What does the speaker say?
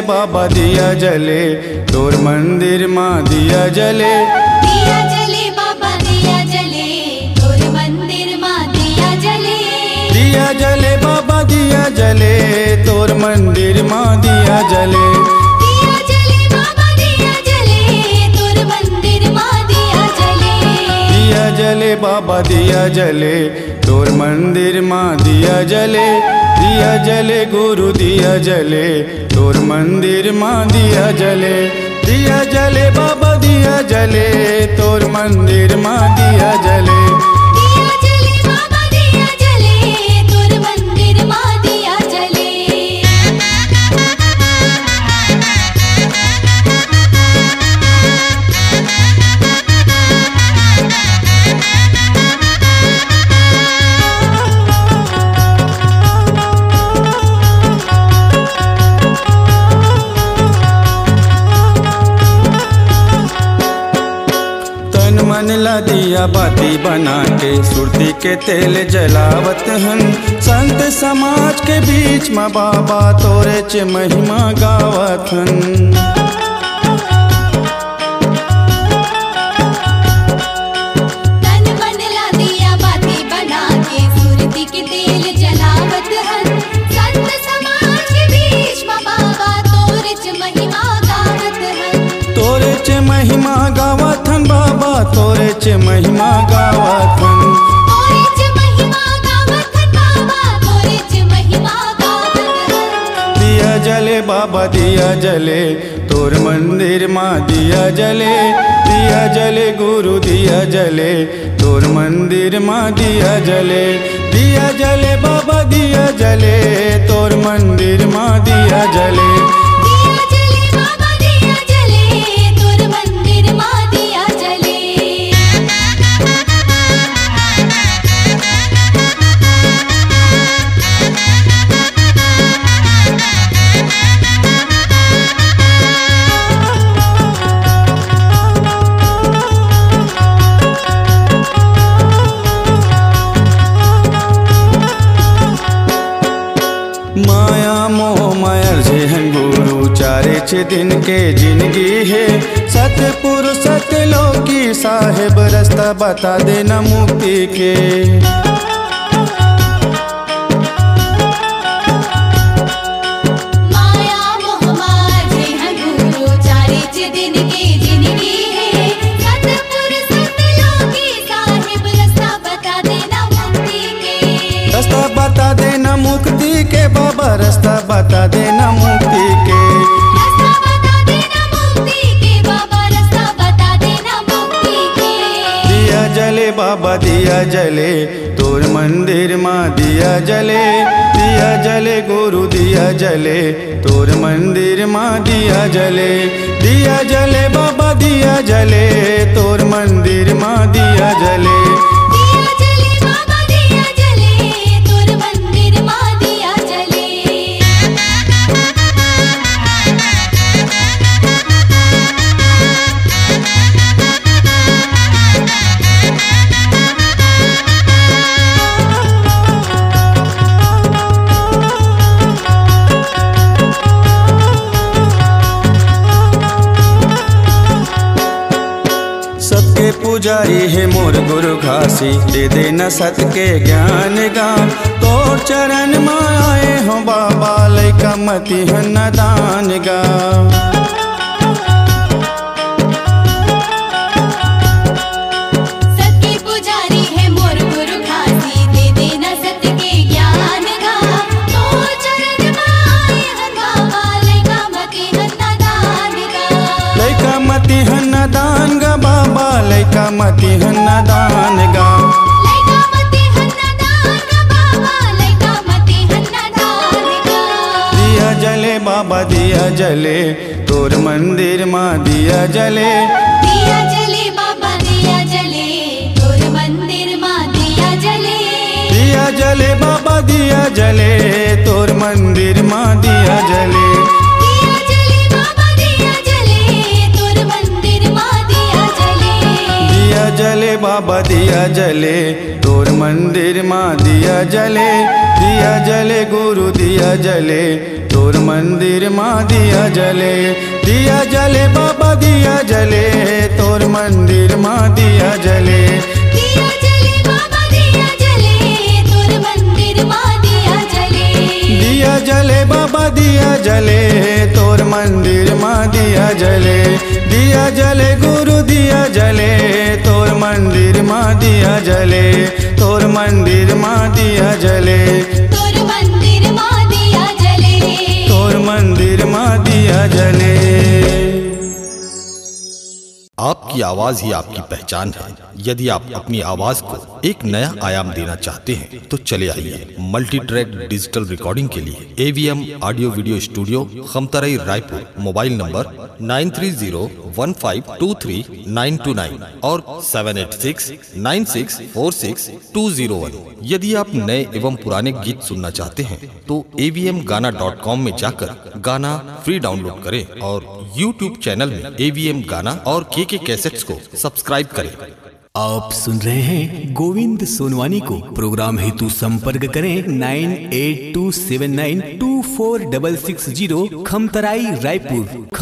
बाबा दिया जले, तोर मंदिर माँ दिया जले। दिया जले बाबा दिया जले, तोर मंदिर माँ दिया जले। दिया जले बाबा दिया जले, तोर मंदिर माँ दिया जले। दिया जले बाबा दिया जले, तोर मंदिर माँ दिया जले। दिया जले बाबा दिया जले, तोर मंदिर माँ दिया जले। दिया जले गुरु दिया जले, तोर मंदिर माँ दिया जले। दिया जले बाबा दिया जले, तोर मंदिर माँ दिया जले। दिया जले बाबा दिया जले, तोर मंदिर माँ दिया जले। मन ला दिया बाती बना के सुरती के तेल जलावत हन। संत समाज के बीच में बाबा तोरे च महिमा गावत हन। तन मन ला दिया बाती बना के सुरती के तेल जलावत हन। संत समाज के बीच में बाबा तोरे च महिमा गावत हन। तोरे च महिमा गावत हन बाबा, तोरे च महिमा गावत हन। तोरे च महिमा गावत हन बाबा, तोरे च महिमा गावत हन। दिया जले बाबा दिया जले, तोर मंदिर माँ दिया जले। दिया जले गुरु दिया जले, तोर मंदिर माँ दिया जले। दिया जले बाबा दिया जले, तोर मंदिर माँ दिया जले। दिया जले बाबा दिया जले, तोर मंदिर माँ दिया जले। माया मोह मायर जेहन गुरु चारे छे दिन के जिंदगी है। सतपुर सतलोकी साहेब रास्ता बता देना मुक्ति के। माया मोह मार जेहन गुरु चारे च दिन के जिंदगी है। सतपुर सतलोकी साहिब रास्ता बता देना मुक्ति के। रास्ता बता देना मुक्ति के बाबा, रास्ता बता देना मुक्ति के। रास्ता बता देना मुक्ति के बाबा, रास्ता बता देना मुक्ति के। दिया जले बाबा दिया जले, तोर मंदिर माँ दिया जले। दिया जले गुरु दिया जले, तोर मंदिर माँ दिया जले। दिया जले बाबा दिया जले, तोर मंदिर माँ दिया जले। दिया जले बाबा दिया जले, तोर मंदिर माँ दिया जले। सबके पुजारी है मोर गुरु घासी, दे देना सत के ज्ञान गान। तोर चरण में आए हो बाबा, लैका मति हन दान गा। सत्य पुजारी है मोर गुरु घासी, दे देना सत्य के ज्ञान गा। तो चरण में आए हन बाबा, लैका मति हन दान गा। लैका मति हन दान गा बाबा, लैका मति हन दान गा। लैका मति हन दान गा बाबा, लैका मति हन दान गा। दिया जले बाबा दिया जले, तोर मंदिर माँ दिया जले। दिया जले बाबा दिया जले, तोर मंदिर माँ दिया जले। दिया जले बाबा दिया जले, तोर मंदिर माँ दिया जले। दिया जले बाबा दिया जले, तोर मंदिर माँ दिया जले। दिया जले बाबा दिया जले तोर मंदिर माँ दिया जले गुरु दिया जले तोर मंदिर माँ दिया जले बाबा दिया जले तोर मंदिर माँ दिया जले बाबा दिया जले तोर मंदिर माँ दिया जले बाबा दिया जले तोर मंदिर माँ दिया जले गुरु दिया जले तोर मंदिर माँ दिया जले तोर मंदिर माँ दिया जले तोर मंदिर माँ दिया जले तोर मंदिर माँ दिया जले। आपकी आवाज ही आपकी पहचान है। यदि आप अपनी आवाज को एक नया आयाम देना चाहते हैं तो चले आइए मल्टी ट्रैक डिजिटल रिकॉर्डिंग के लिए AVM audio video studio Khamtarai Raipur. Mobile number 9301523929 और 7869646201। यदि आप नए एवं पुराने गीत सुनना चाहते हैं तो avmgana.com में जाकर गाना फ्री डाउनलोड करें और YouTube चैनल में AVM गाना और KK कैसेट्स को सब्सक्राइब करें। आप सुन रहे हैं गोविंद सोनवानी को। प्रोग्राम हेतु संपर्क करें 9827924660 खमतराई रायपुर।